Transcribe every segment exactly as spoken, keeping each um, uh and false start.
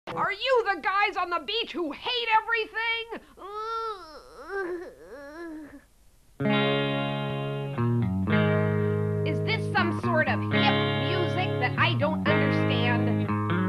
Are you the guys on the beach who hate everything? Is this some sort of hip music that I don't understand?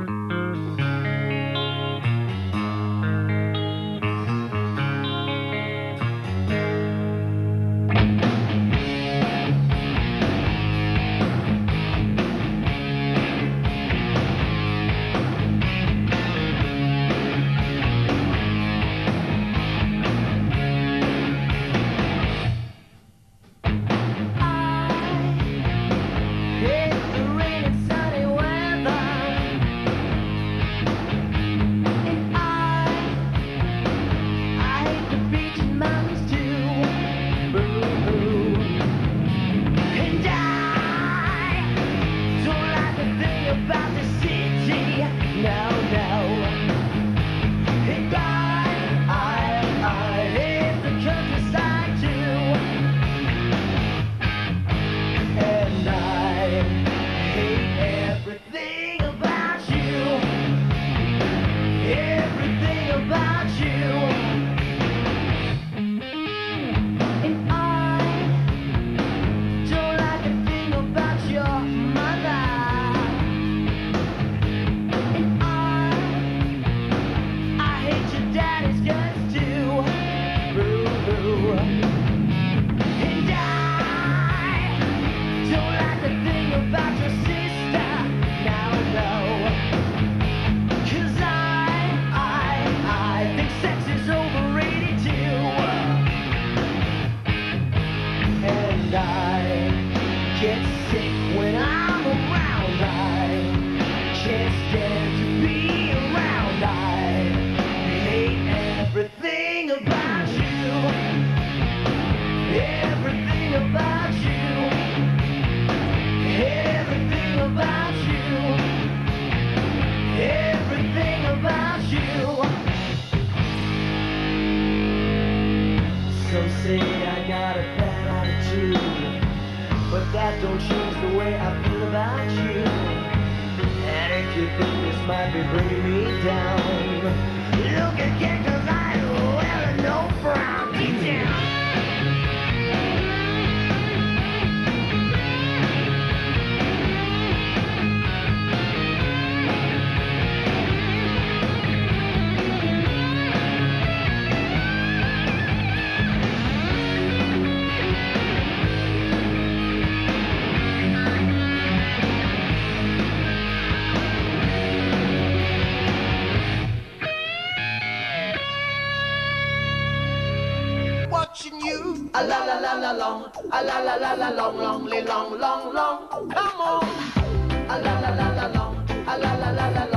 A la la la la long, a la la la la long, long, long, long, long. Come on. A la la la la long, a la la la la